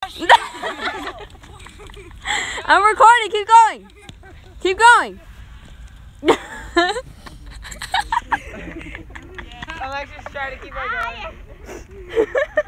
gosh! I'm recording. Keep going. Keep going. Alexis trying to keep on going.